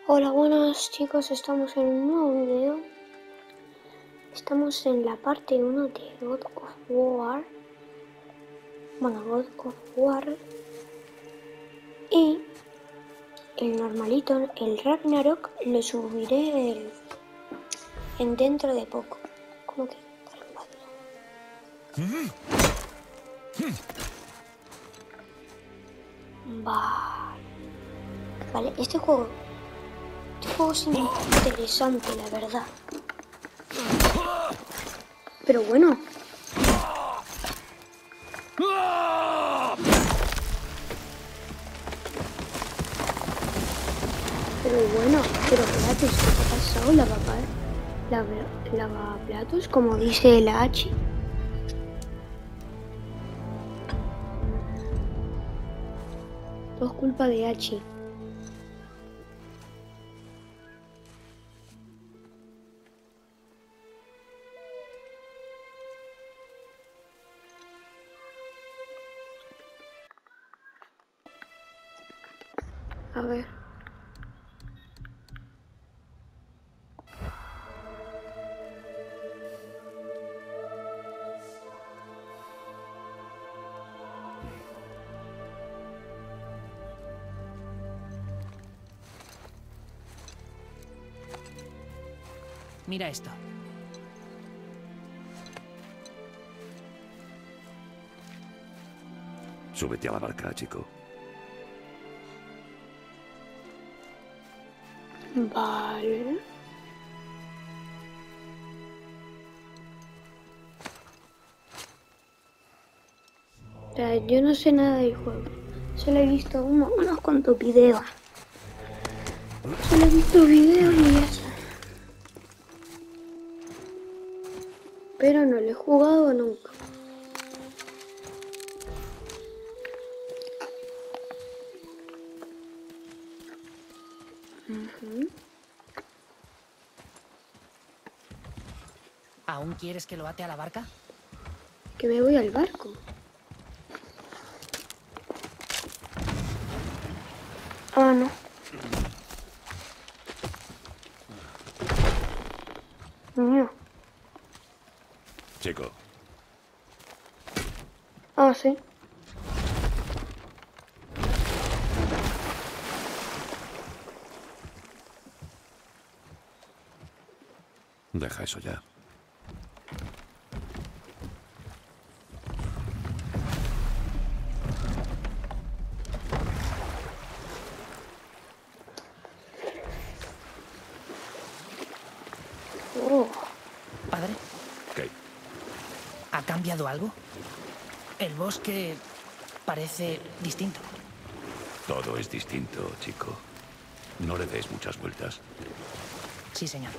Hola, buenas chicos, estamos en un nuevo video. Estamos en la parte 1 de God of War. Bueno, God of War. Y el normalito, el Ragnarok, lo subiré en dentro de poco. ¿Cómo que? Vale, este juego es interesante, la verdad. Pero bueno. Pero Platos, ¿qué te ha pasado? Lavaplatos, como dice la H. Todo es culpa de H. A ver. Mira esto. Súbete a la barca, chico. Vale. O sea, yo no sé nada del juego. Solo he visto unos cuantos videos. Solo he visto videos y ya está. Pero no lo he jugado nunca. ¿Aún quieres que lo ate a la barca? Que me voy al barco. Ah, no. No. Chico, Ah, sí. deja eso ya. Oh. Padre, ¿Qué? ¿ha cambiado algo? El bosque parece distinto. Todo es distinto, chico. No le des muchas vueltas. Sí, señor.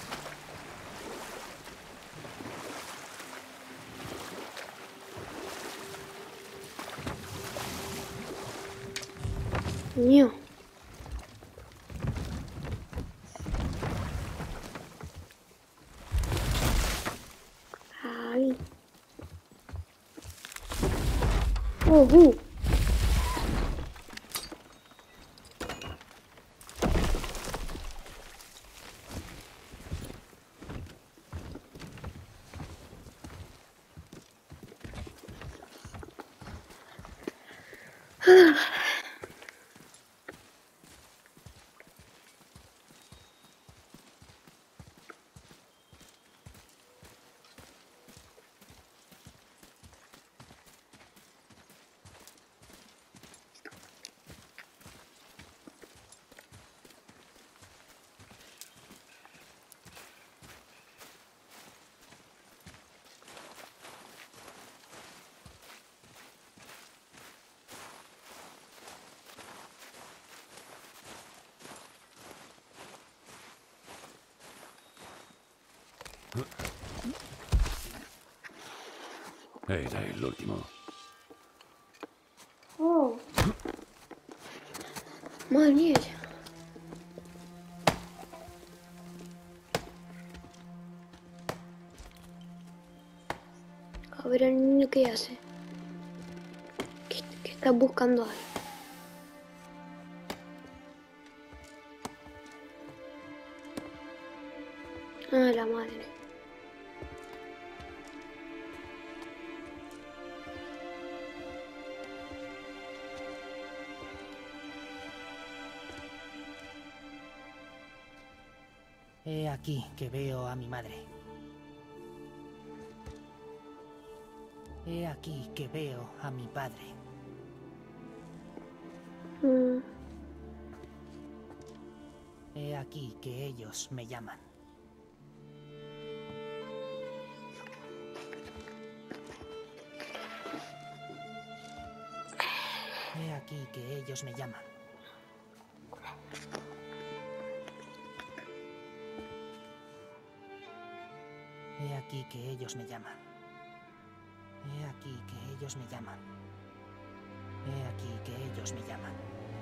Mío. Ay. Oh, Era el último. oh. Madre mía. A ver el niño qué hace. ¿Qué está buscando ahí? Ah, la madre. He aquí que veo a mi madre. He aquí que veo a mi padre. He aquí que ellos me llaman. He aquí que ellos me llaman. He aquí que ellos me llaman. He aquí que ellos me llaman. He aquí que ellos me llaman.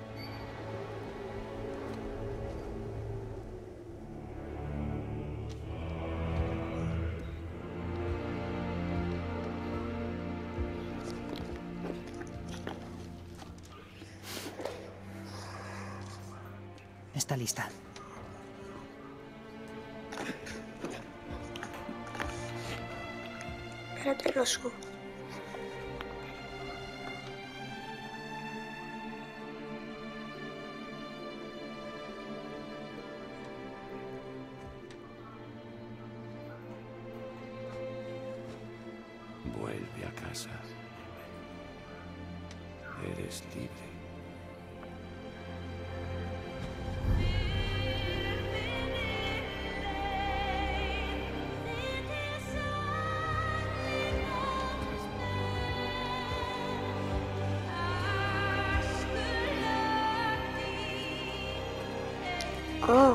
Está lista. Espérate, lo subo. Vuelve a casa. Eres libre. Oh.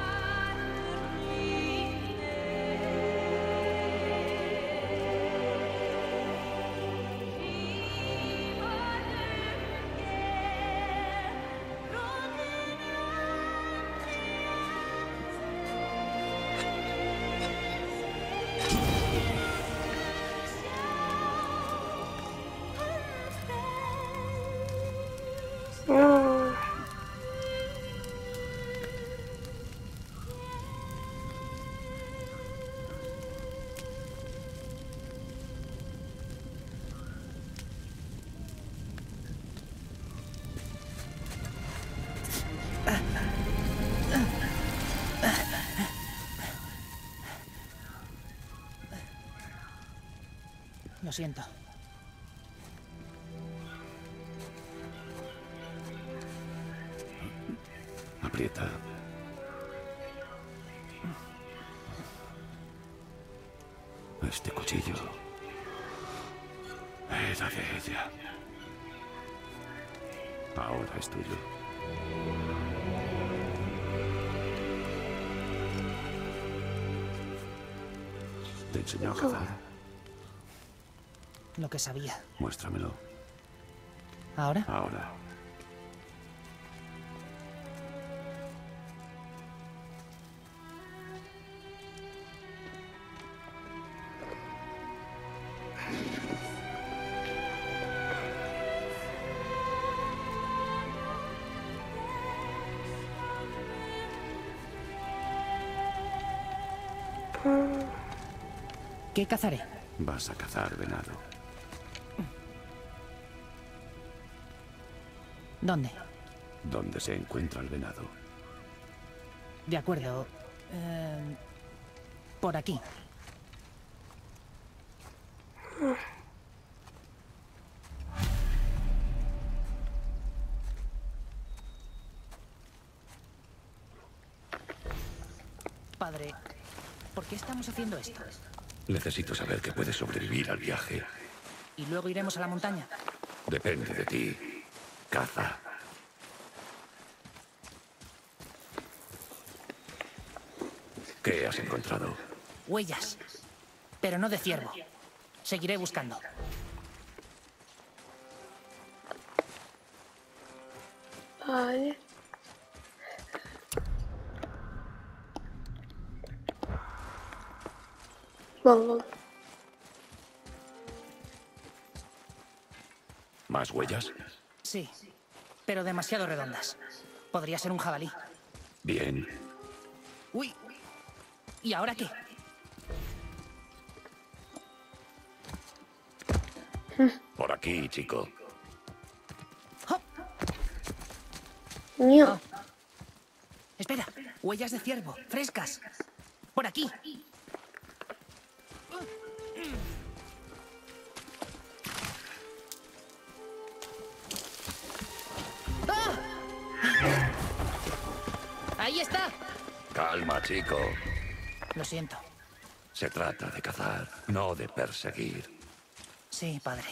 No. Lo siento. Aprieta. Este cuchillo era de ella. Ahora es tuyo. ¿Te enseñó a cazar? Lo que sabía. Muéstramelo. ¿Ahora? Ahora. ¿Qué cazaré? Vas a cazar venado. ¿Dónde? ¿Dónde se encuentra el venado? De acuerdo. Por aquí. Padre, ¿por qué estamos haciendo esto? Necesito saber que puedes sobrevivir al viaje. ¿Y luego iremos a la montaña? Depende de ti. Caza. ¿Qué has encontrado? Huellas. Pero no de ciervo. Seguiré buscando. Vale. Vamos. ¿Más huellas? Sí, pero demasiado redondas. Podría ser un jabalí. Bien. ¡Uy! ¿Y ahora qué? Por aquí, chico. Ño. Oh. Espera, huellas de ciervo, frescas. Por aquí. ¡Ah! Ahí está. Calma, chico. Lo siento. Se trata de cazar, no de perseguir. Sí, padre.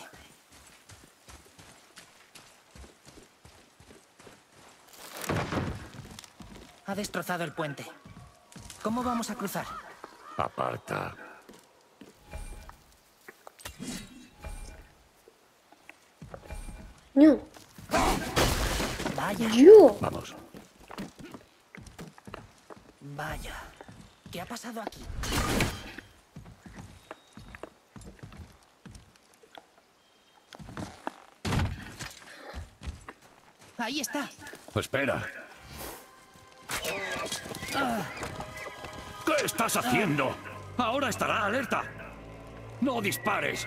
Ha destrozado el puente. ¿Cómo vamos a cruzar? Aparta. Ño. Vaya, Yo. Vamos. vaya. ¿Qué ha pasado aquí? Ahí está. Espera. ¿Qué estás haciendo? Ahora estará alerta. No dispares.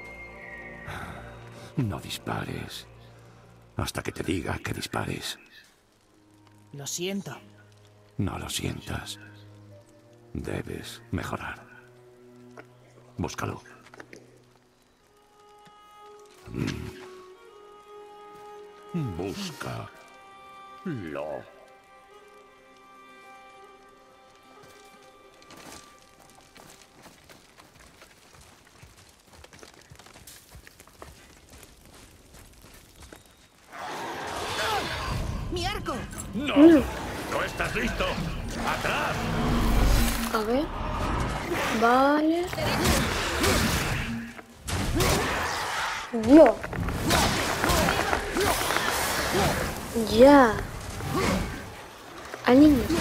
No dispares. Hasta que te diga que dispares. Lo siento. No lo sientas. Debes mejorar. Búscalo. Búscalo. ¡Mi arco! ¡No! ¡No estás listo! ¡Atrás! A ver. Vale. Yo. Ya. Al niño.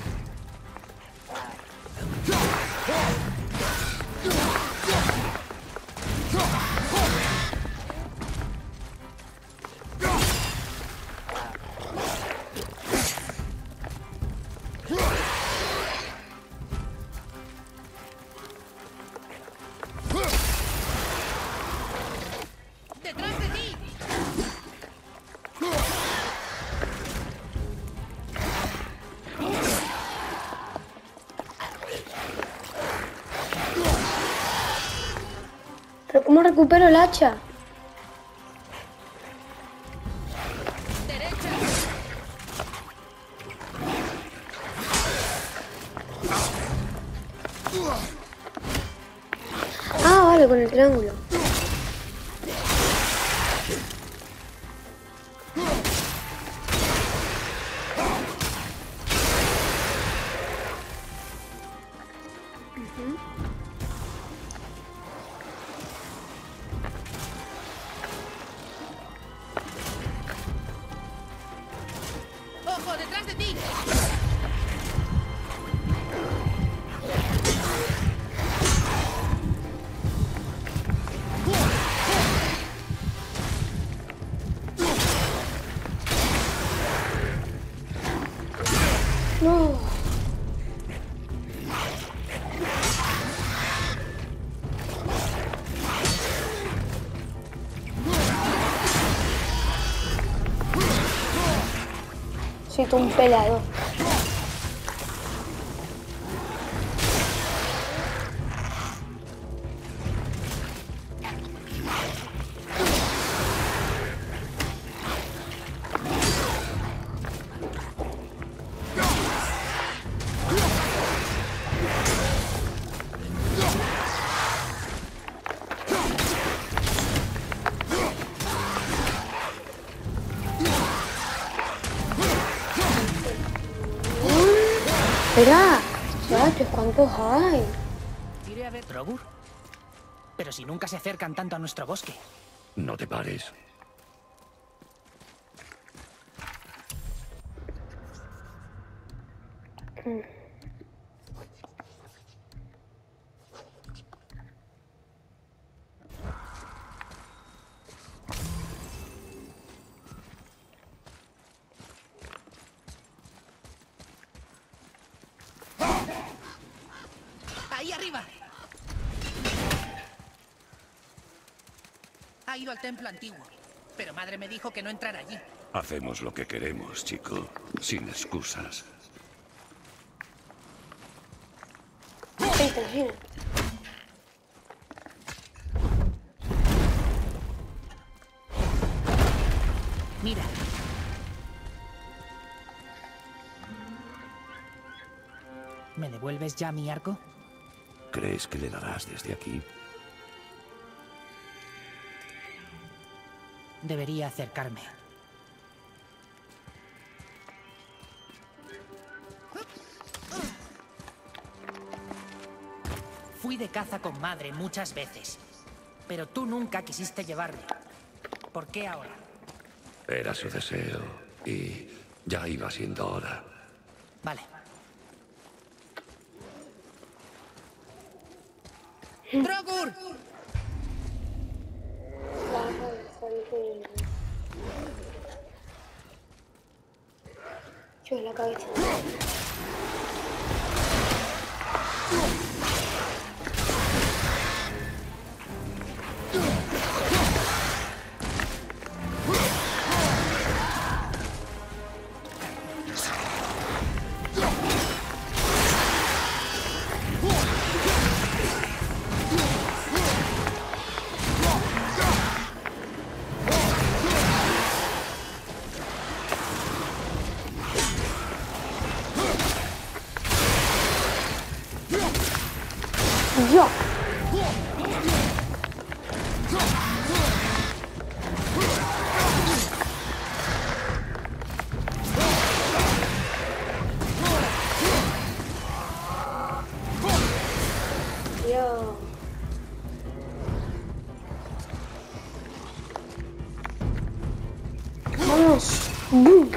¡Detrás de ti! ¿Pero cómo recupero el hacha? ¡Derecha! Ah, vale, con el triángulo. ¡Ojo, detrás de ti! No. Soy todo un peleador. Espera, espérate, ¿cuántos hay? Iré a ver Drogur. Pero si nunca se acercan tanto a nuestro bosque. No te pares. ¡Ahí arriba! Ha ido al templo antiguo, pero madre me dijo que no entrara allí. Hacemos lo que queremos, chico. Sin excusas. Tranquilo. Mira. ¿Me devuelves ya mi arco? ¿Crees que le darás desde aquí? Debería acercarme. Fui de caza con madre muchas veces, pero tú nunca quisiste llevarme. ¿Por qué ahora? Era su deseo y ya iba siendo hora. Vale. ¡Drogur! Yo en la cabeza. Yo. Yo. Vamos. ¡Bum!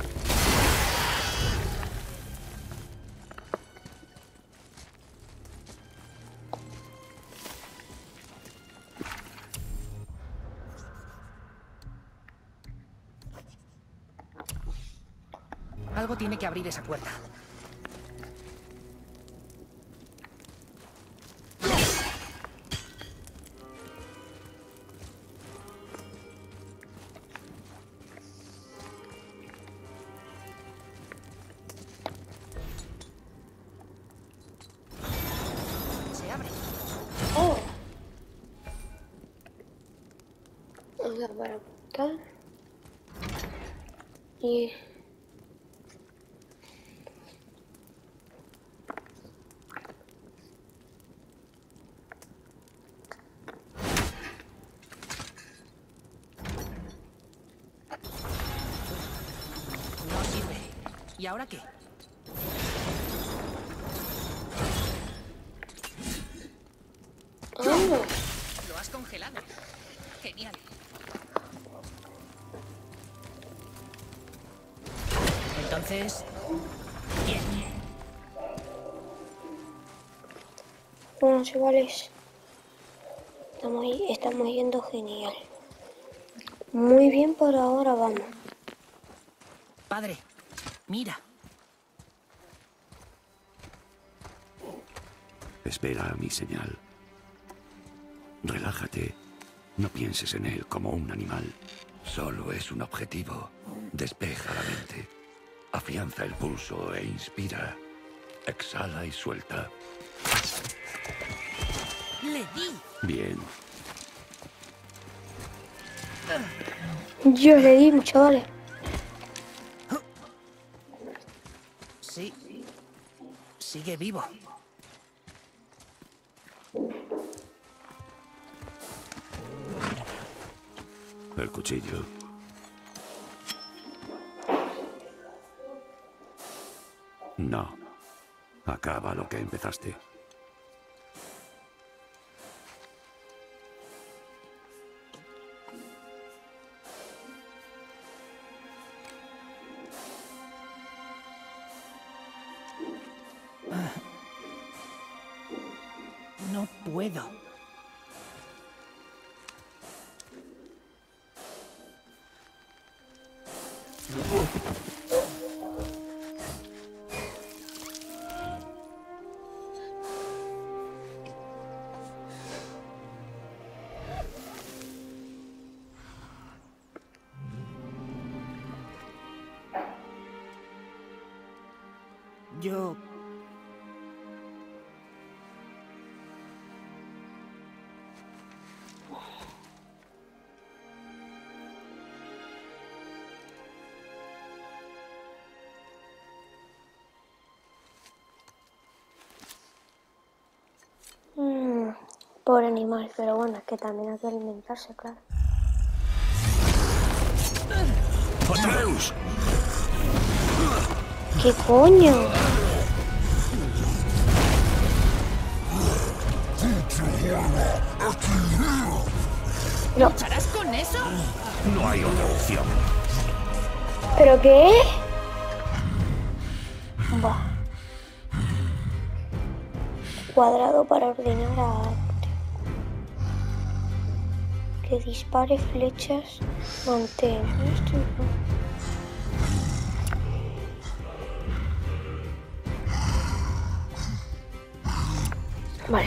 Algo tiene que abrir esa puerta. Se abre. Oh. O sea, para apuntar. Y... No sirve. ¿Y ahora qué? ¡Oh! Lo has congelado. Genial. Entonces... Bien. Bueno, chavales. Estamos yendo genial. Muy bien por ahora, vamos. Padre, mira. Espera a mi señal. Relájate. No pienses en él como un animal. Solo es un objetivo. Despeja la mente. Afianza el pulso e inspira. Exhala y suelta. Le di. Bien. Yo le di, chavales. Sí. Sigue vivo. El cuchillo. No. Acaba lo que empezaste. No puedo. Yo... Pobre animal, pero bueno, es que también hay que alimentarse, claro. ¡Atreus! ¿Qué coño? ¿Lucharás con eso? No hay otra opción. ¿Pero qué? Bah. Cuadrado para ordenar a arte. Que dispare flechas. Mantén. Esto no. Vale.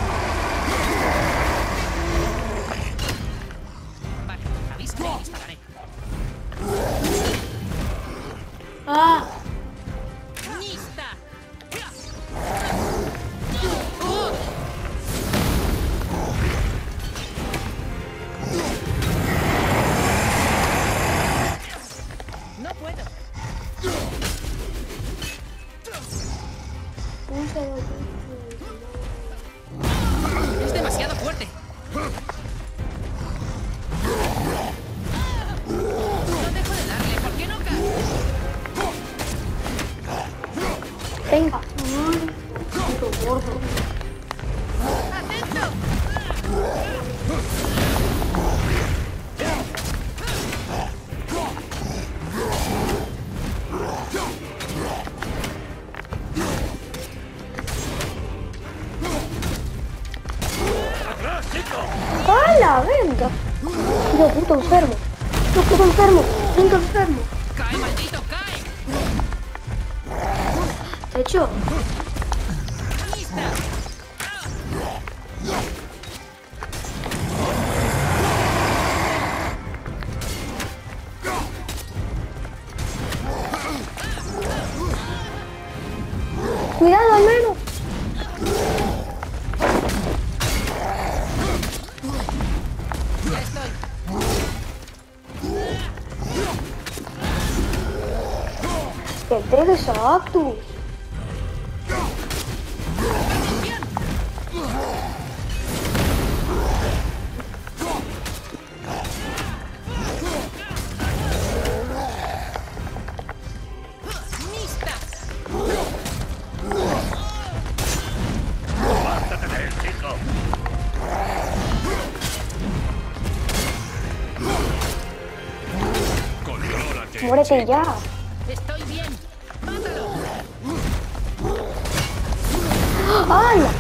Vale, avísame y dispararé. ¡Ah! ¡Lista! No puedo. Es demasiado fuerte. No dejo de darle, ¿por qué no cae? Venga. Puto gordo. ¡Atento! ¡Hala! Venga. Yo puto enfermo. Yo puto enfermo. Venga, enfermo. ¡Cae, maldito, cae! ¿Te hecho? ¡Lista! Cuidado, al menos. Ya estoy. Que te desactus. ¡Lista! ¡Apártate de él, chico! ¡Contrólate! Muérete ya. Estoy bien. ¡Mátalo! ¡Hala!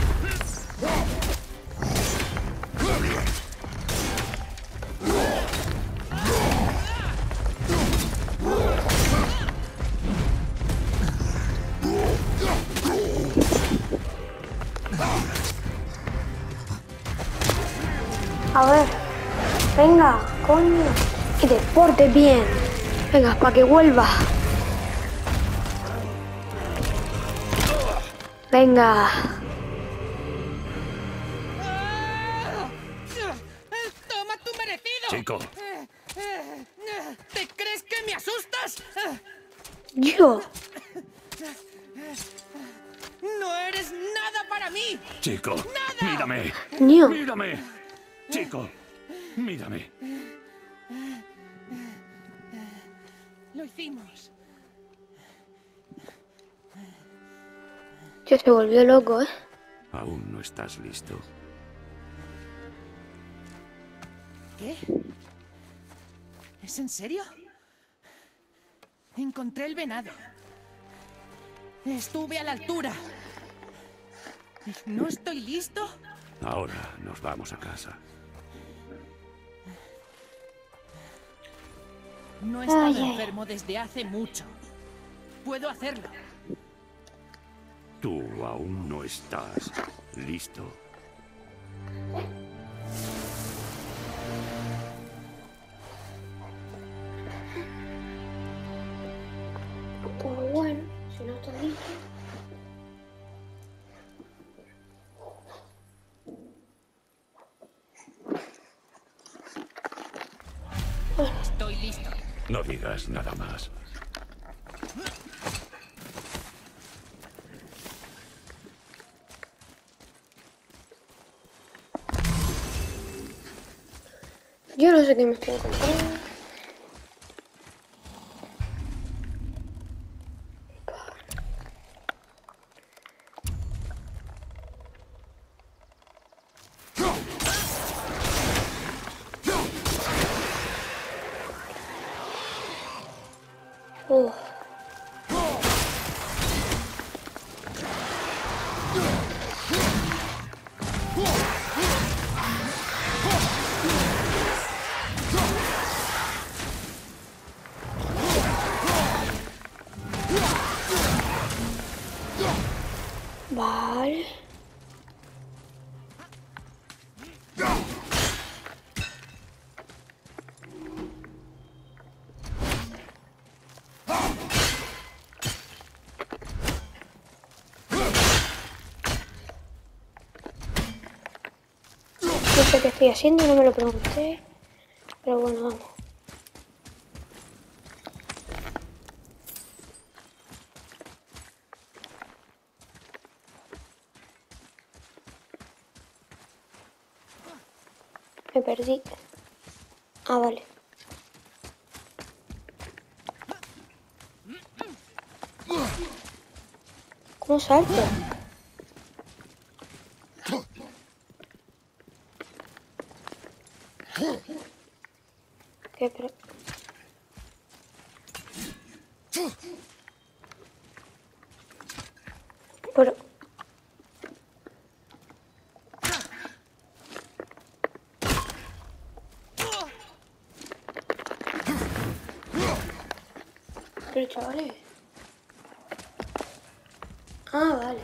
A ver. Venga, coño. Que te portes bien. Venga, para que vuelva. Venga. ¡Toma tu merecido! Chico, ¿Te crees que me asustas? Yo. ¡No eres nada para mí! chico, mírame. Niño. Mírame. Chico, mírame. Lo hicimos. Yo se volvió loco, ¿eh? Aún no estás listo. ¿Qué? ¿Es en serio? Encontré el venado. Estuve a la altura. ¿No estoy listo? Ahora nos vamos a casa. No he estado Ay, ay. enfermo desde hace mucho. Puedo hacerlo. Tú aún no estás listo. Pues bueno, En otro sitio. Estoy listo. No digas nada más. Yo no sé qué me estoy encontrando. Oh. Vale. No sé qué estoy haciendo, no me lo pregunté. Pero bueno, vamos. Me perdí. Ah, vale. ¿Cómo salto? ¿Qué? Pero... Pero... Pero chavales. Ah, vale.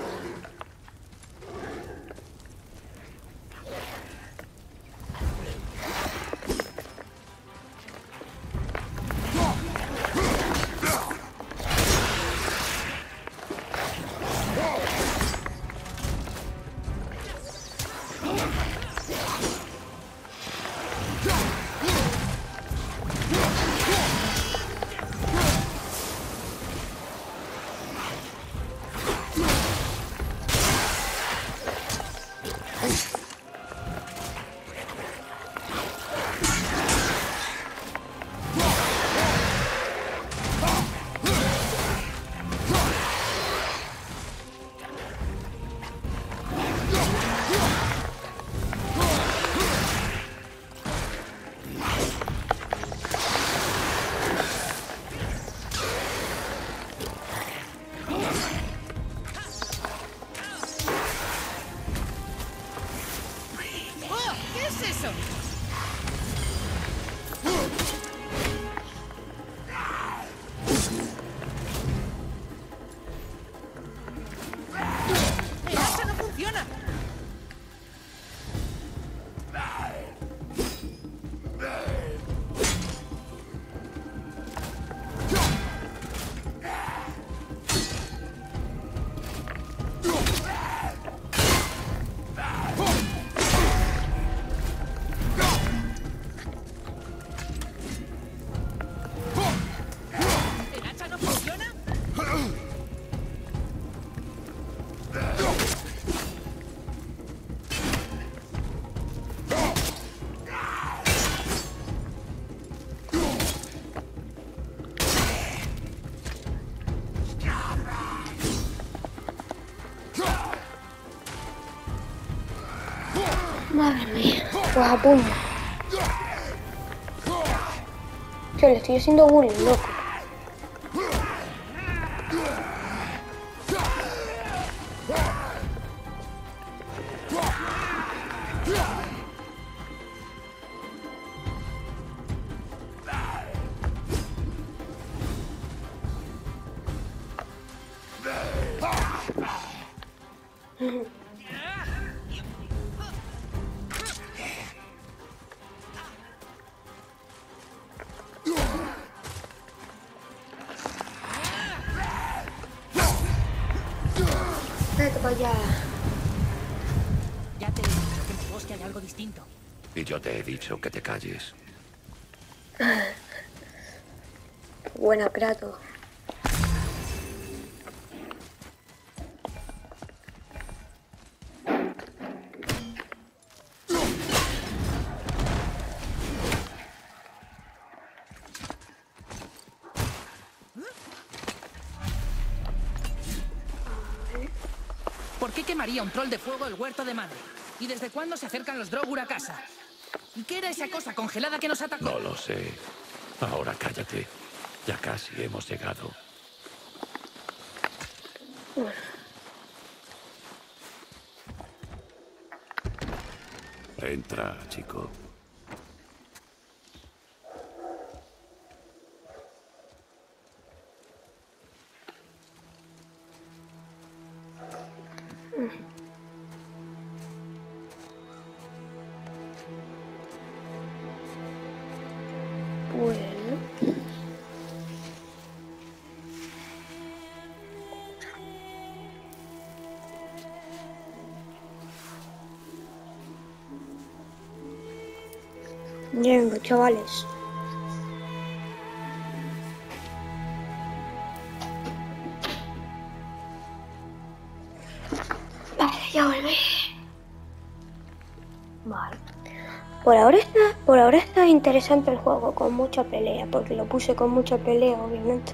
Madre mía, pues a puño. Yo le estoy haciendo bullying, loco. Vete para allá. Ya te he dicho que en el bosque hay algo distinto. Y yo te he dicho que te calles. Buena, Kratos. ¿Por qué quemaría un troll de fuego el huerto de madre? ¿Y desde cuándo se acercan los Drogur a casa? ¿Y qué era esa cosa congelada que nos atacó? No lo sé. Ahora cállate. Ya casi hemos llegado. Entra, chico. Bueno. Venga, chavales. Vale, ya volví. Vale. Por ahora está interesante el juego, con mucha pelea, porque lo puse con mucha pelea, obviamente.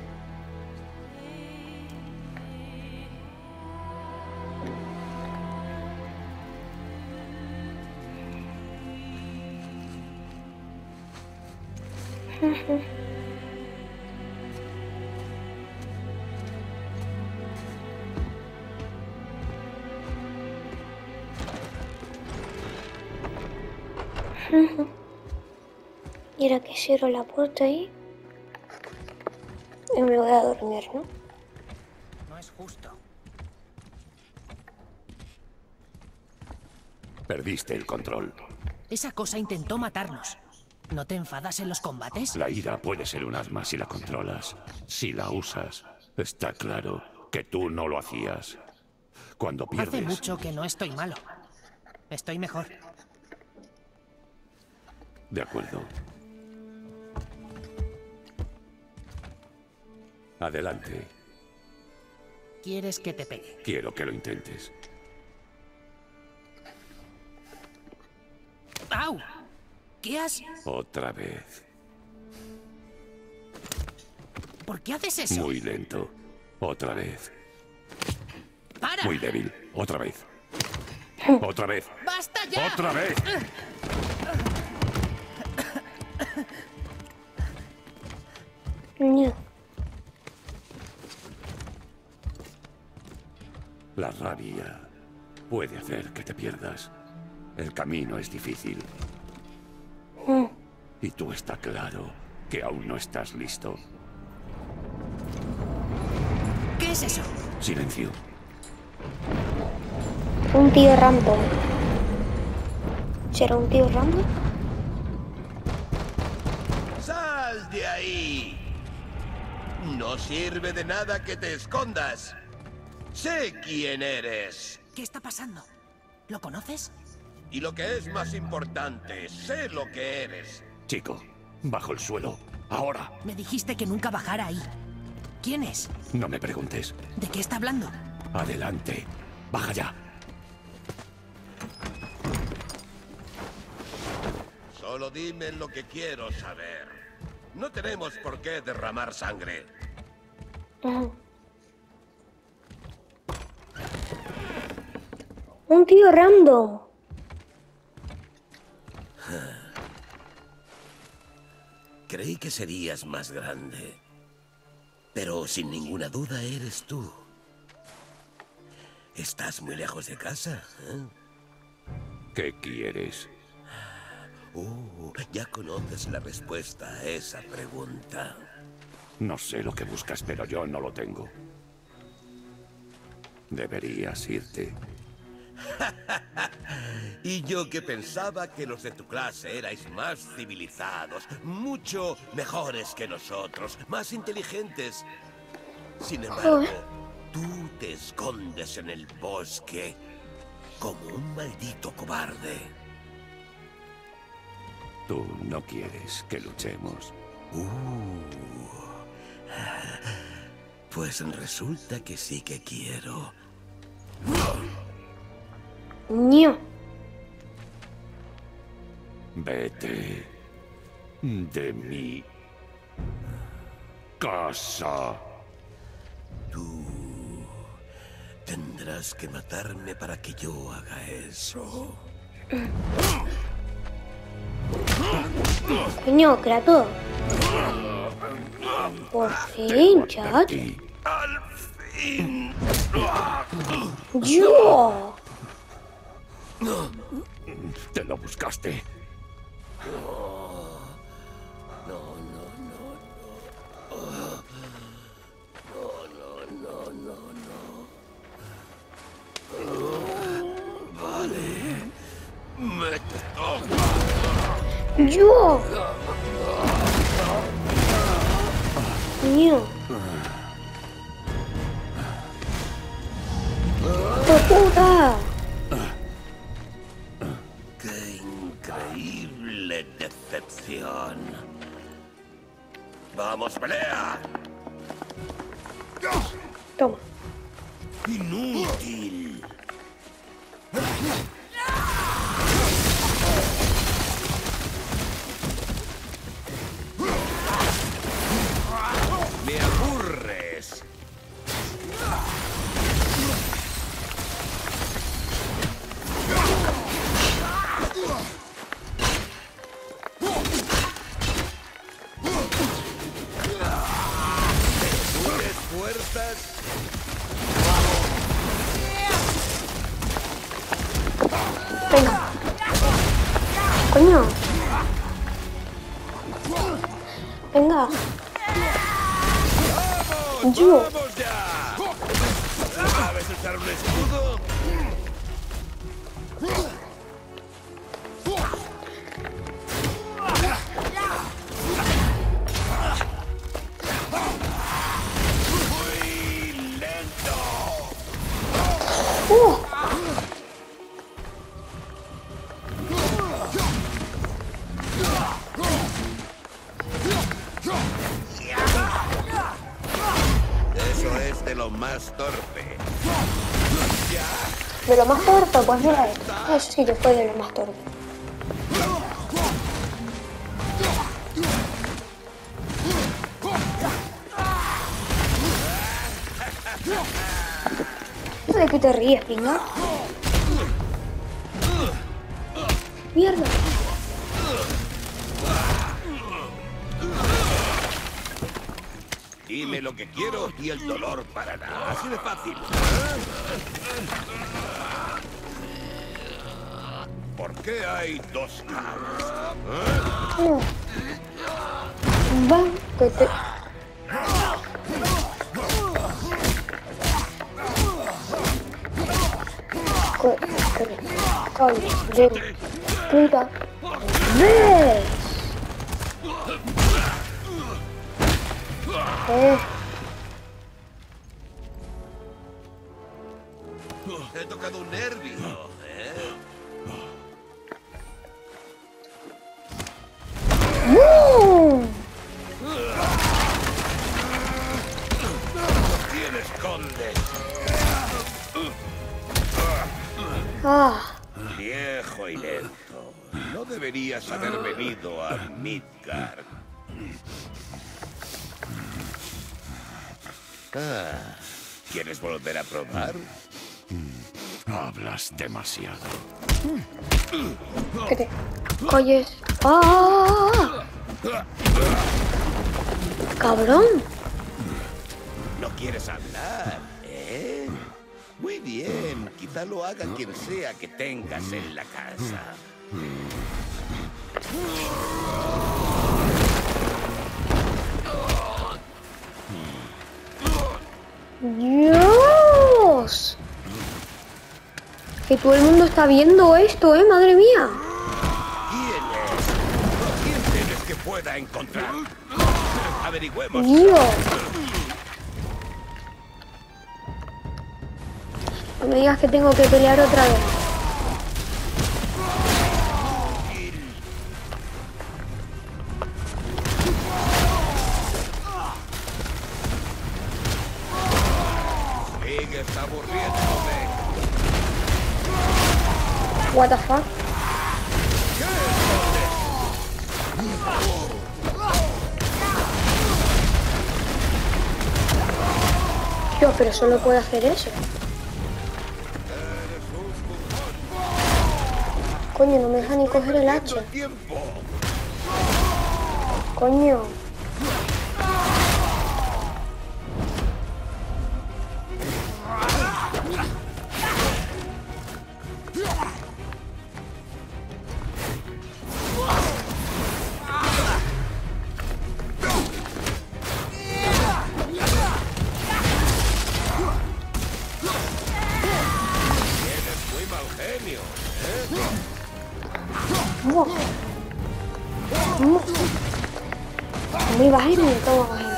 Y ahora que cierro la puerta ahí y me voy a dormir, ¿no? No es justo. Perdiste el control. Esa cosa intentó matarnos. ¿No te enfadas en los combates? La ira puede ser un arma si la controlas. Si la usas, está claro que tú no lo hacías. Cuando pierdes... Hace mucho que no estoy malo. Estoy mejor. De acuerdo. Adelante. ¿Quieres que te pegue? Quiero que lo intentes. ¡Au! ¿Qué has...? Otra vez. ¿Por qué haces eso? Muy lento. Otra vez. ¡Para! Muy débil. Otra vez. Otra vez. ¡Basta ya! ¡Otra vez! No. La rabia puede hacer que te pierdas. El camino es difícil. Y tú está claro que aún no estás listo. ¿Qué es eso? Silencio. Un tío random. ¿Será un tío random? ¡Sal de ahí! No sirve de nada que te escondas. Sé quién eres. ¿Qué está pasando? ¿Lo conoces? Y lo que es más importante, sé lo que eres. Chico, bajo el suelo. Ahora. Me dijiste que nunca bajara ahí. ¿Quién es? No me preguntes. ¿De qué está hablando? Adelante. Baja ya. Solo dime lo que quiero saber. No tenemos por qué derramar sangre. Un tío random. Creí que serías más grande. Pero sin ninguna duda eres tú. ¿Estás muy lejos de casa? ¿Qué quieres? Ya conoces la respuesta a esa pregunta. No sé lo que buscas, pero yo no lo tengo. Deberías irte. Y yo que pensaba que los de tu clase erais más civilizados, mucho mejores que nosotros, más inteligentes. Sin embargo, Tú te escondes en el bosque como un maldito cobarde. Tú no quieres que luchemos. Pues resulta que sí que quiero. Ño. Vete de mi casa. Tú tendrás que matarme para que yo haga eso. Coño, Kratos. Por fin, chat. Advertí. ¡Al fin! Yo. Te lo buscaste. ¡Me toca! Yo. Ño. ¡Hijo de puta! ¡Qué increíble decepción! ¡Vamos, pelea! Toma. ¡Inútil! ¡Me aburres! ¿Unes fuerzas? Venga. Coño. Venga. Yo. ¡Vamos ya! ¿Sabes usar un escudo? ¡Muy lento! Eso es de lo más torpe. De lo más torpe, pues mira esto. Eso sí que fue de lo más torpe. ¿De qué te ríes, pinga? Mierda. Dime lo que quiero y el dolor parará. Así de fácil. ¿Por qué hay dos caras? No. Va, que te... Coño, de puta. ¿Ves? He tocado un nervio, ¿eh? ¿Quién escondes? Ah, Viejo y lento. No deberías haber venido a Midgard. ¿Quieres volver a probar? Hablas demasiado. ¿qué te oyes? ¡Ah! ¡Cabrón! ¿No quieres hablar, eh? Muy bien, quizá lo haga quien sea que tengas en la casa. ¡Dios! Que todo el mundo está viendo esto, madre mía. ¿Quién es? ¿Quién tienes que pueda encontrar? Averigüemos. Dios. No me digas que tengo que pelear otra vez. Sigues aburriéndome. What the fuck? Tío, pero solo puedo hacer eso. Coño, no me deja ni coger el hacha. Coño. Muy bajito y todo bajito.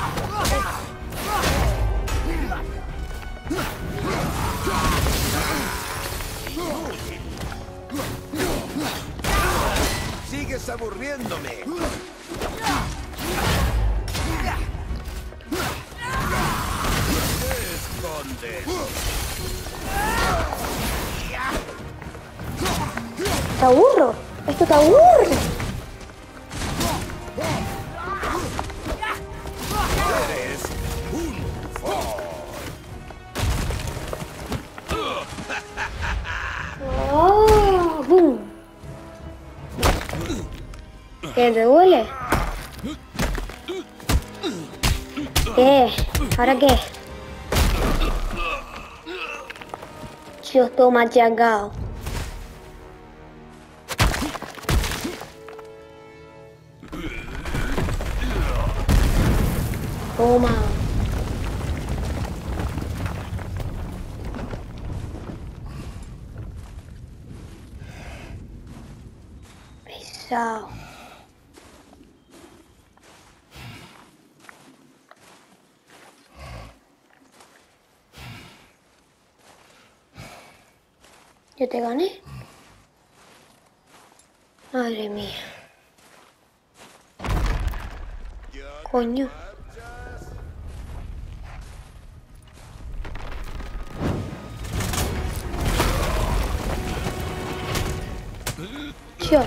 Sigues aburriéndome. ¿Qué escondes? Te aburro. Esto te aburre. Eres un bufón. Oh, boom. ¿Qué te duele? ¿Qué? ¿Ahora qué? Yo estoy machacado. Toma. Pesado. ¿Yo te gané? Madre mía. Coño. Tío.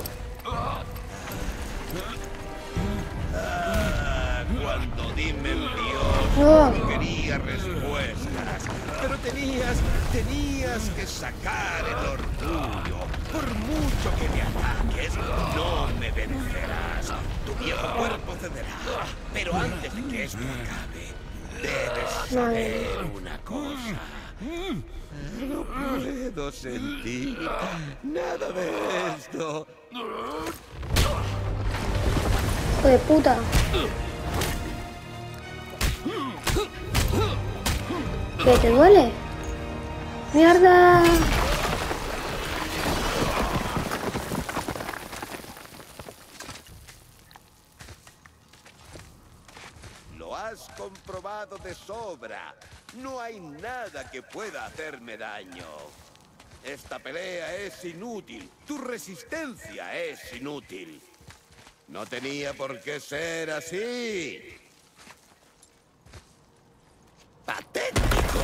Cuando dime envió, No. quería respuestas, pero tenías que sacar el orgullo. Por mucho que me ataques, no me vencerás. Tu viejo cuerpo cederá, pero antes de que esto acabe, debes saber una cosa. No puedo sentir nada de esto. Hijo de puta. ¿Qué te duele? ¡Mierda! Lo has comprobado de sobra. No hay nada que pueda hacerme daño. Esta pelea es inútil. Tu resistencia es inútil. No tenía por qué ser así. ¡Patético!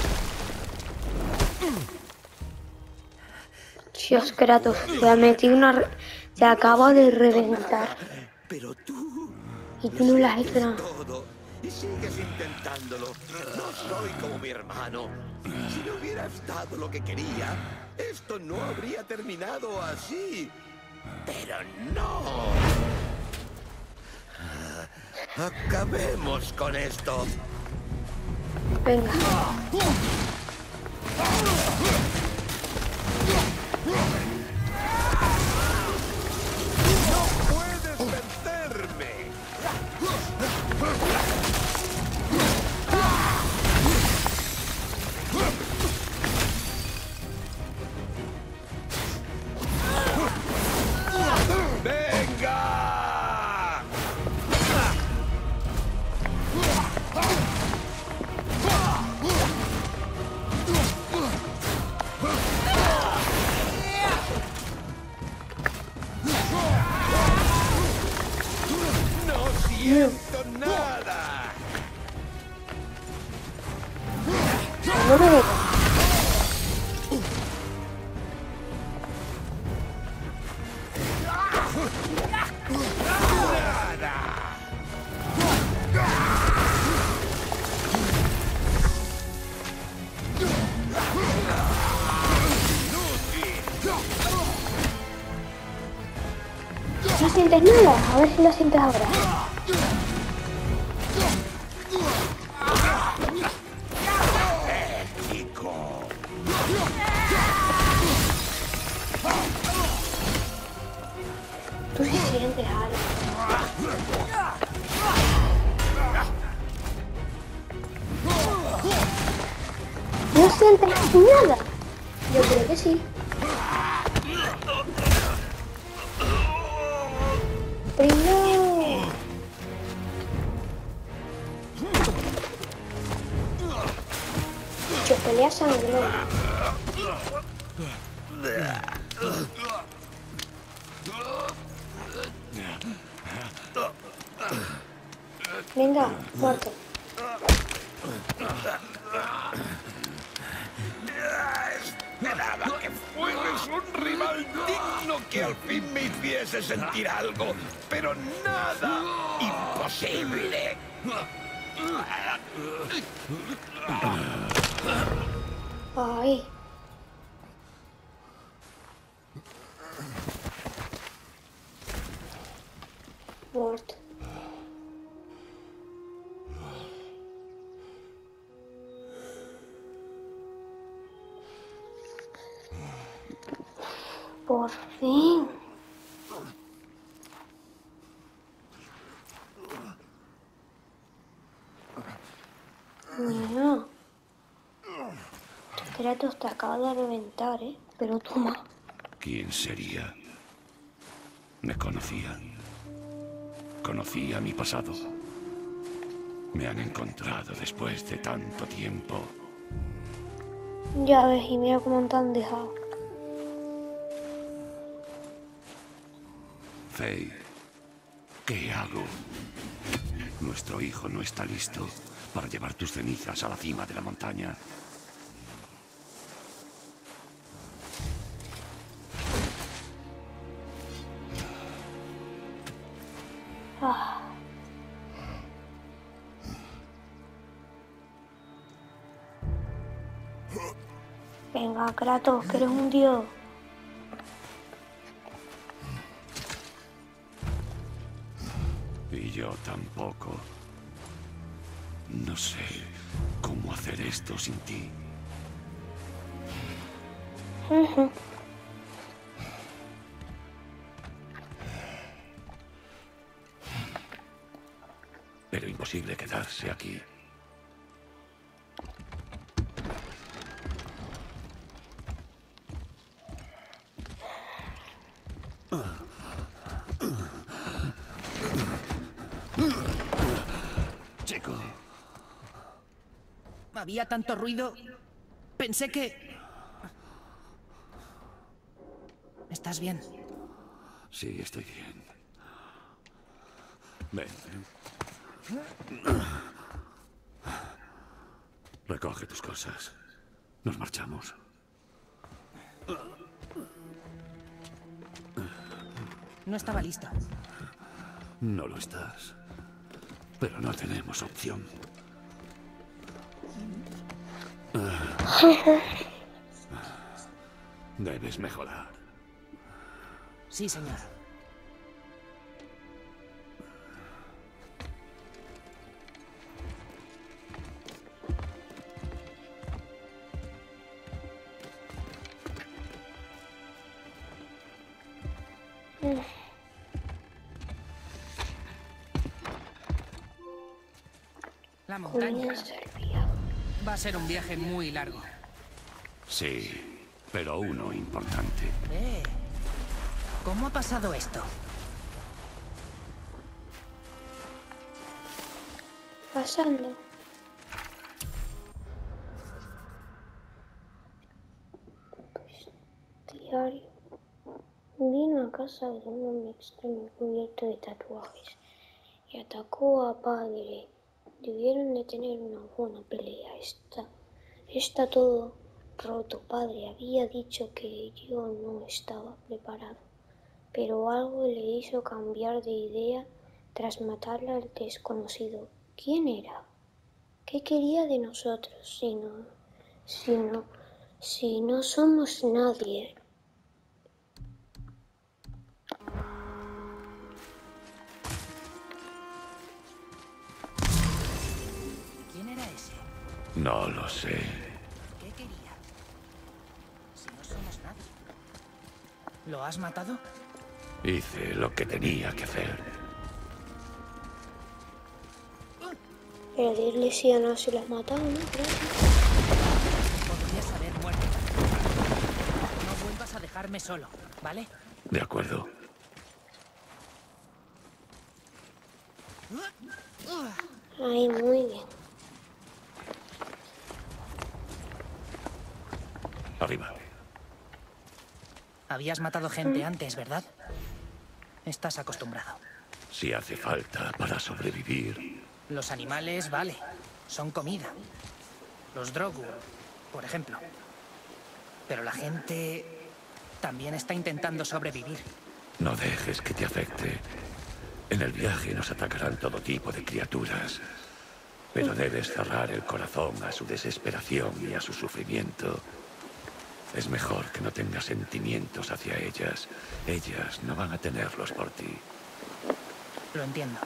Dios, Kratos, se ha metido una... Se acaba de reventar. Pero tú... Y tú no le has hecho nada. todo y sigues intentándolo. No soy como mi hermano. Si no hubieras dado lo que quería, esto no habría terminado así. Pero no. Acabemos con esto. Venga. No puedes vencerme. ¡Venga! no me dejes. ¿No sientes nada? A ver si lo sientes ahora. Tú sí sientes algo. ¿No sientes nada? Yo creo que sí. Primero. Yo pelea sangre. Venga, muerto. Esperaba que fueres un rival digno que al fin me hiciese sentir algo, pero nada. Imposible. Ay. Muerto. Por fin. Mira. Tu Kratos te acaba de reventar, ¿eh? Pero toma. ¿Quién sería? Me conocía. Conocía mi pasado. Me han encontrado después de tanto tiempo. Ya ves, y mira cómo te han dejado. Faye, ¿qué hago? Nuestro hijo no está listo para llevar tus cenizas a la cima de la montaña. Ah. Venga, Kratos, que eres un dios. Y yo tampoco. No sé cómo hacer esto sin ti. Pero imposible quedarse aquí. Chico. Había tanto ruido. Pensé que... ¿Estás bien? Sí, estoy bien. Ven. Recoge tus cosas. Nos marchamos. No estaba listo. No lo estás. Pero no tenemos opción. Debes mejorar. Sí, señor. La montaña va a ser un viaje muy largo. Sí, pero uno importante. ¿Cómo ha pasado esto? Pasando. Pues, diario. Vino a casa de un hombre extraño cubierto de tatuajes y atacó a padre. Debieron de tener una buena pelea esta. Está todo roto, padre. Había dicho que yo no estaba preparado, pero algo le hizo cambiar de idea tras matarle al desconocido. ¿Quién era? ¿Qué quería de nosotros si no somos nadie? ¿Quién era ese? No lo sé. ¿Qué quería? Si no somos nadie. ¿Lo has matado? Hice lo que tenía que hacer. Pero dile si a no se las matado, ¿no? Podrías haber muerto. No vuelvas a dejarme solo, ¿vale? De acuerdo. Ay, muy bien. Arriba. Habías matado gente antes, ¿verdad? Estás acostumbrado. Si hace falta para sobrevivir. Los animales, vale, son comida. Los Drogu, por ejemplo. Pero la gente también está intentando sobrevivir. No dejes que te afecte. En el viaje nos atacarán todo tipo de criaturas. Pero debes cerrar el corazón a su desesperación y a su sufrimiento. Es mejor que no tengas sentimientos hacia ellas. Ellas no van a tenerlos por ti. Lo entiendo.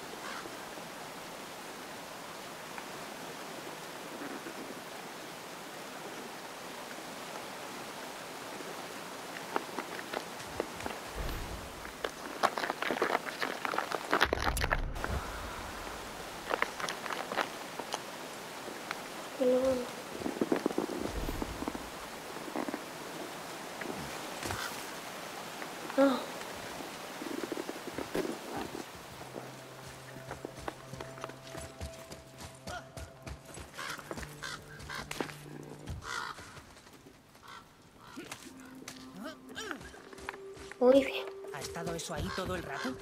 Pero bueno. Ah. Muy bien. ¿Ha estado eso ahí todo el rato?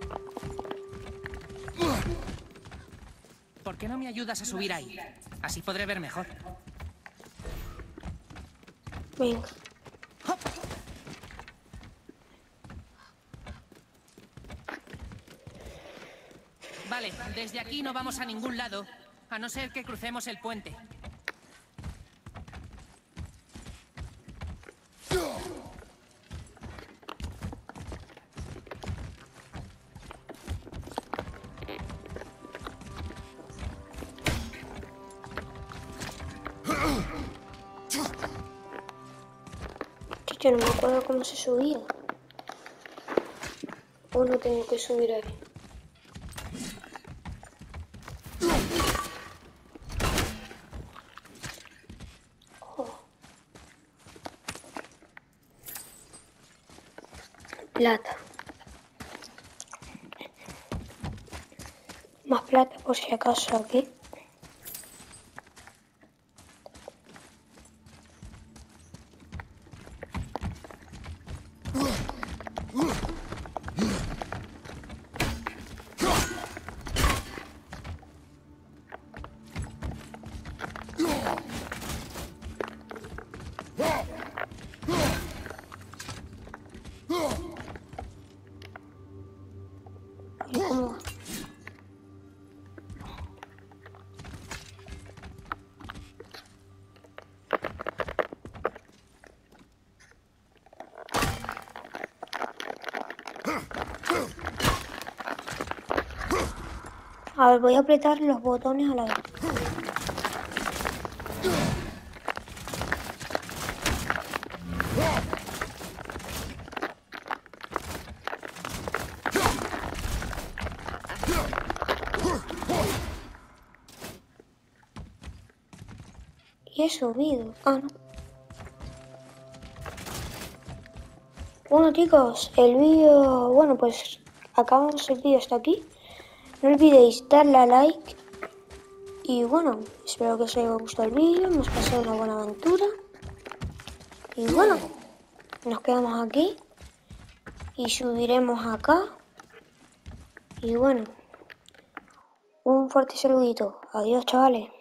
¿Por qué no me ayudas a subir ahí? Así podré ver mejor. Venga. Vale, desde aquí no vamos a ningún lado, a no ser que crucemos el puente. Yo no me acuerdo cómo se subía. O no tengo que subir ahí. Oh. Plata. Más plata por si acaso aquí. ¿Y cómo? A ver, voy a apretar los botones a la vez. Y he subido. Ah, no. Bueno, chicos, el vídeo... Bueno, pues acabamos el vídeo hasta aquí. No olvidéis darle a like. Y bueno, espero que os haya gustado el vídeo. Hemos pasado una buena aventura. Y bueno, nos quedamos aquí. Y subiremos acá. Y bueno, un fuerte saludito. Adiós, chavales.